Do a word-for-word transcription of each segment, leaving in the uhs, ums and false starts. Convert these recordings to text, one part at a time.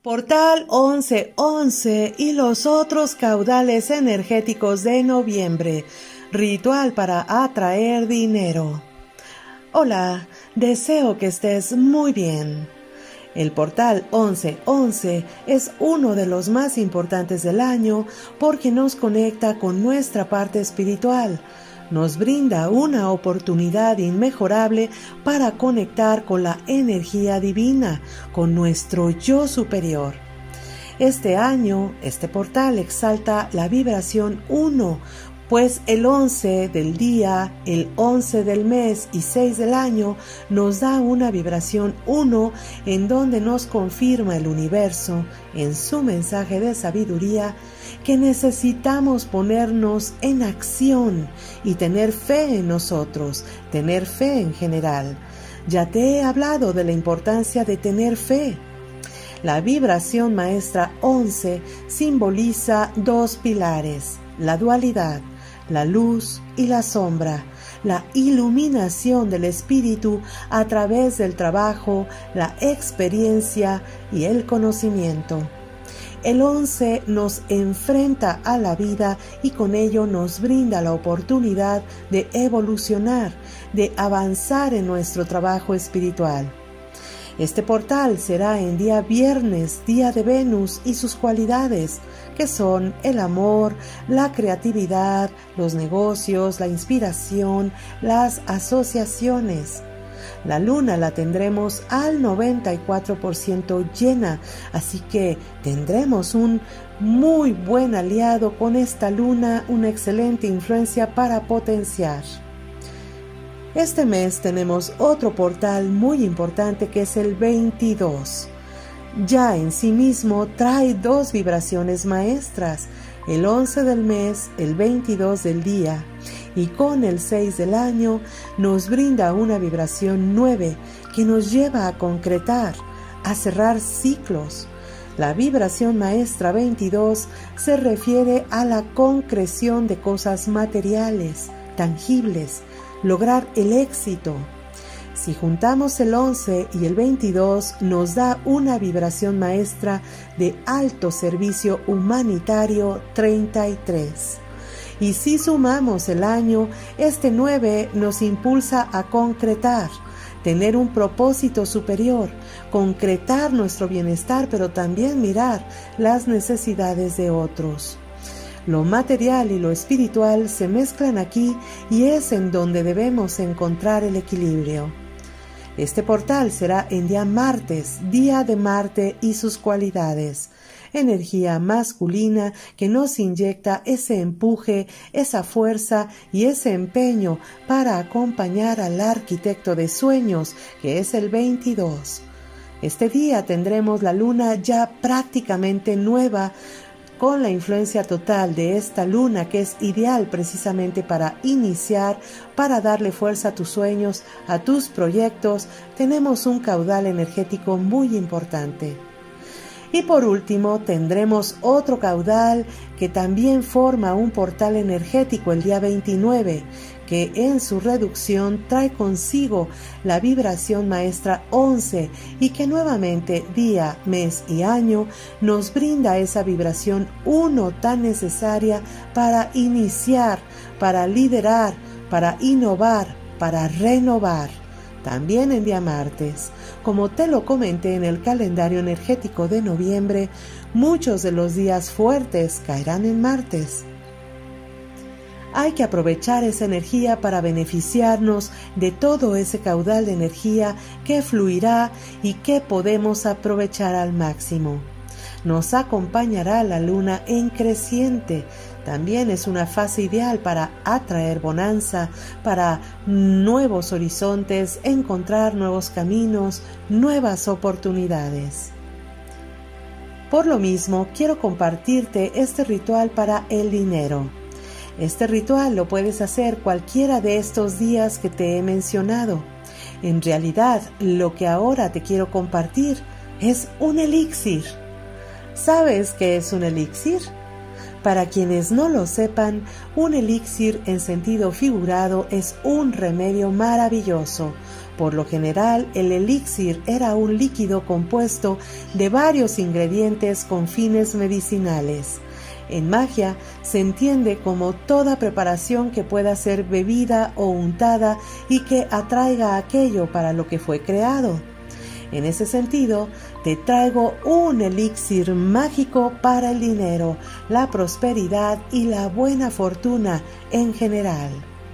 Portal once once y los otros caudales energéticos de noviembre. Ritual para atraer dinero. Hola, deseo que estés muy bien. El portal once once es uno de los más importantes del año porque nos conecta con nuestra parte espiritual. Nos brinda una oportunidad inmejorable para conectar con la energía divina, con nuestro yo superior. Este año, este portal exalta la vibración uno, pues el once del día, el once del mes y seis del año nos da una vibración uno en donde nos confirma el universo, en su mensaje de sabiduría, que necesitamos ponernos en acción y tener fe en nosotros, tener fe en general. Ya te he hablado de la importancia de tener fe. La vibración maestra once simboliza dos pilares, la dualidad, la luz y la sombra, la iluminación del espíritu a través del trabajo, la experiencia y el conocimiento. El once nos enfrenta a la vida y con ello nos brinda la oportunidad de evolucionar, de avanzar en nuestro trabajo espiritual. Este portal será en día viernes, día de Venus y sus cualidades, que son el amor, la creatividad, los negocios, la inspiración, las asociaciones. La luna la tendremos al noventa y cuatro por ciento llena, así que tendremos un muy buen aliado con esta luna, una excelente influencia para potenciar. Este mes tenemos otro portal muy importante que es el veintidós. Ya en sí mismo trae dos vibraciones maestras, el once del mes, el veintidós del día, y con el seis del año nos brinda una vibración nueve que nos lleva a concretar, a cerrar ciclos. La vibración maestra veintidós se refiere a la concreción de cosas materiales, tangibles, lograr el éxito. Si juntamos el once y el veintidós, nos da una vibración maestra de alto servicio humanitario treinta y tres. Y si sumamos el año, este nueve nos impulsa a concretar, tener un propósito superior, concretar nuestro bienestar, pero también mirar las necesidades de otros. Lo material y lo espiritual se mezclan aquí y es en donde debemos encontrar el equilibrio. Este portal será en día martes, día de Marte y sus cualidades. Energía masculina que nos inyecta ese empuje, esa fuerza y ese empeño para acompañar al arquitecto de sueños, que es el veintidós. Este día tendremos la luna ya prácticamente nueva, con la influencia total de esta luna que es ideal precisamente para iniciar, para darle fuerza a tus sueños, a tus proyectos. Tenemos un caudal energético muy importante. Y por último tendremos otro caudal que también forma un portal energético el día veintinueve, que en su reducción trae consigo la vibración maestra once y que nuevamente día, mes y año nos brinda esa vibración uno tan necesaria para iniciar, para liderar, para innovar, para renovar. También en día martes. Como te lo comenté en el calendario energético de noviembre, muchos de los días fuertes caerán en martes. Hay que aprovechar esa energía para beneficiarnos de todo ese caudal de energía que fluirá y que podemos aprovechar al máximo. Nos acompañará la luna en creciente. También es una fase ideal para atraer bonanza, para nuevos horizontes, encontrar nuevos caminos, nuevas oportunidades. Por lo mismo, quiero compartirte este ritual para el dinero. Este ritual lo puedes hacer cualquiera de estos días que te he mencionado. En realidad, lo que ahora te quiero compartir es un elixir. ¿Sabes qué es un elixir? Para quienes no lo sepan, un elixir en sentido figurado es un remedio maravilloso, Por lo general, el elixir era un líquido compuesto de varios ingredientes con fines medicinales. En magia se entiende como toda preparación que pueda ser bebida o untada y que atraiga aquello para lo que fue creado. En ese sentido, te traigo un elixir mágico para el dinero, la prosperidad y la buena fortuna en general.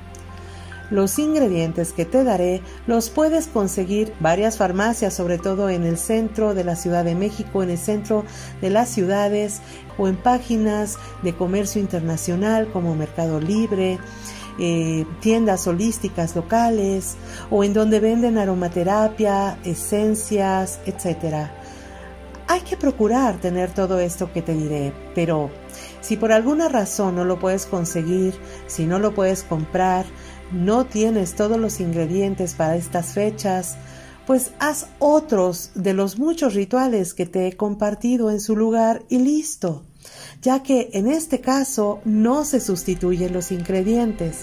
Los ingredientes que te daré los puedes conseguir en varias farmacias, sobre todo en el centro de la Ciudad de México, en el centro de las ciudades o en páginas de comercio internacional como Mercado Libre, eh, tiendas holísticas locales o en donde venden aromaterapia, esencias, etcétera. Hay que procurar tener todo esto que te diré, pero si por alguna razón no lo puedes conseguir, si no lo puedes comprar, no tienes todos los ingredientes para estas fechas, pues haz otros de los muchos rituales que te he compartido en su lugar y listo, ya que en este caso no se sustituyen los ingredientes.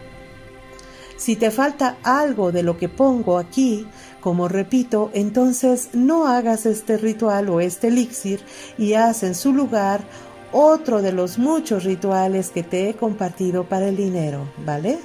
Si te falta algo de lo que pongo aquí, como repito, entonces no hagas este ritual o este elixir y haz en su lugar otro de los muchos rituales que te he compartido para el dinero, ¿vale?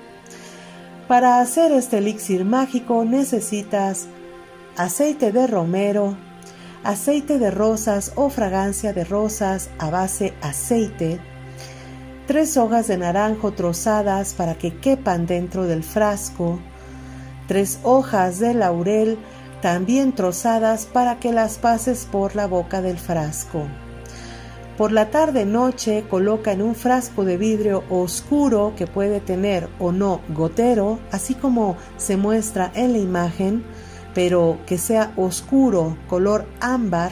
Para hacer este elixir mágico necesitas aceite de romero, aceite de rosas o fragancia de rosas a base aceite, tres hojas de naranjo trozadas para que quepan dentro del frasco, tres hojas de laurel también trozadas para que las pases por la boca del frasco. Por la tarde-noche coloca en un frasco de vidrio oscuro que puede tener o no gotero, así como se muestra en la imagen, pero que sea oscuro, color ámbar.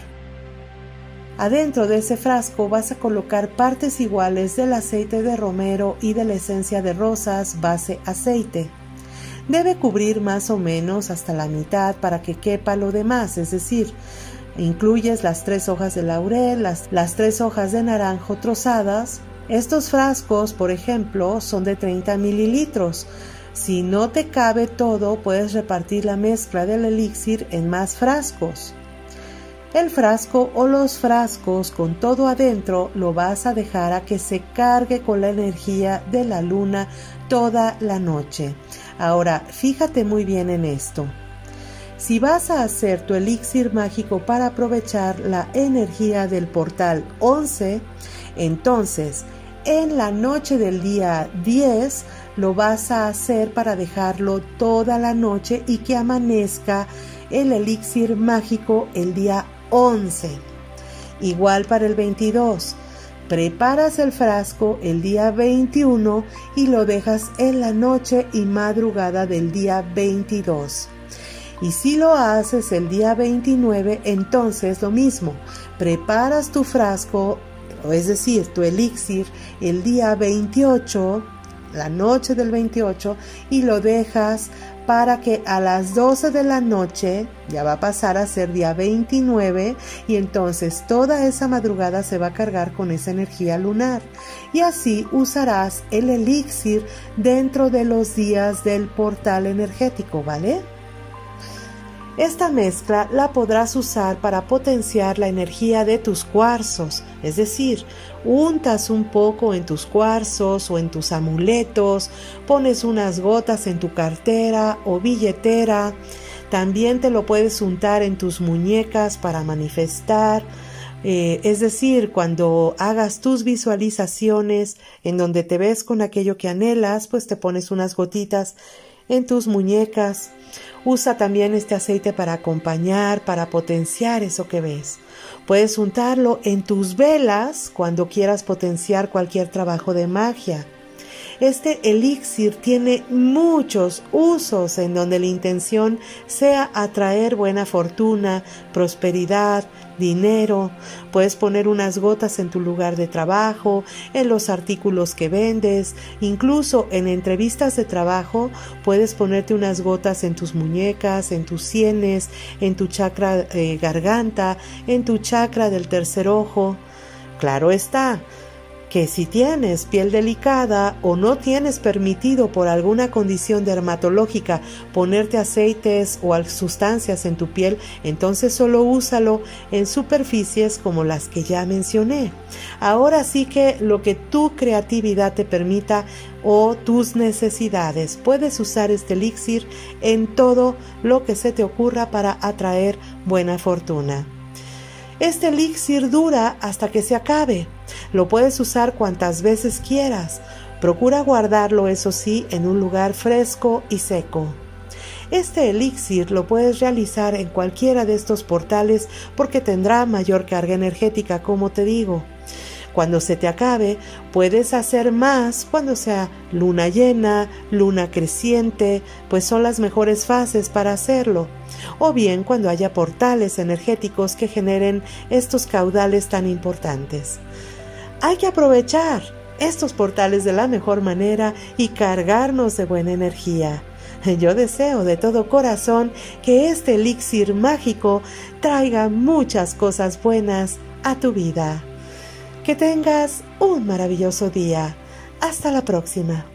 Adentro de ese frasco vas a colocar partes iguales del aceite de romero y de la esencia de rosas base aceite. Debe cubrir más o menos hasta la mitad para que quepa lo demás, es decir, incluyes las tres hojas de laurel, las, las tres hojas de naranjo trozadas. Estos frascos, por ejemplo, son de treinta mililitros. Si no te cabe todo, puedes repartir la mezcla del elixir en más frascos. El frasco o los frascos con todo adentro lo vas a dejar a que se cargue con la energía de la luna toda la noche. Ahora, fíjate muy bien en esto. Si vas a hacer tu elixir mágico para aprovechar la energía del portal once, entonces en la noche del día diez lo vas a hacer para dejarlo toda la noche y que amanezca el elixir mágico el día once. Igual para el veintidós. Preparas el frasco el día veintiuno y lo dejas en la noche y madrugada del día veintidós. Y si lo haces el día veintinueve, entonces lo mismo, preparas tu frasco, es decir, tu elixir, el día veintiocho, la noche del veintiocho, y lo dejas para que a las doce de la noche, ya va a pasar a ser día veintinueve, y entonces toda esa madrugada se va a cargar con esa energía lunar. Y así usarás el elixir dentro de los días del portal energético, ¿vale? Esta mezcla la podrás usar para potenciar la energía de tus cuarzos, es decir, untas un poco en tus cuarzos o en tus amuletos, pones unas gotas en tu cartera o billetera, también te lo puedes untar en tus muñecas para manifestar, eh, es decir, cuando hagas tus visualizaciones en donde te ves con aquello que anhelas, pues te pones unas gotitas en tus muñecas. Usa también este aceite para acompañar, para potenciar eso que ves. Puedes untarlo en tus velas cuando quieras potenciar cualquier trabajo de magia. Este elixir tiene muchos usos en donde la intención sea atraer buena fortuna, prosperidad, dinero. Puedes poner unas gotas en tu lugar de trabajo, en los artículos que vendes, incluso en entrevistas de trabajo puedes ponerte unas gotas en tus muñecas, en tus sienes, en tu chakra eh, garganta, en tu chakra del tercer ojo. Claro está que si tienes piel delicada o no tienes permitido por alguna condición dermatológica ponerte aceites o sustancias en tu piel, entonces solo úsalo en superficies como las que ya mencioné. Ahora sí que lo que tu creatividad te permita o tus necesidades, puedes usar este elixir en todo lo que se te ocurra para atraer buena fortuna. Este elixir dura hasta que se acabe. Lo puedes usar cuantas veces quieras. Procura guardarlo, eso sí, en un lugar fresco y seco. Este elixir lo puedes realizar en cualquiera de estos portales porque tendrá mayor carga energética, como te digo. Cuando se te acabe, puedes hacer más cuando sea luna llena, luna creciente, pues son las mejores fases para hacerlo. O bien cuando haya portales energéticos que generen estos caudales tan importantes. Hay que aprovechar estos portales de la mejor manera y cargarnos de buena energía. Yo deseo de todo corazón que este elixir mágico traiga muchas cosas buenas a tu vida. Que tengas un maravilloso día. Hasta la próxima.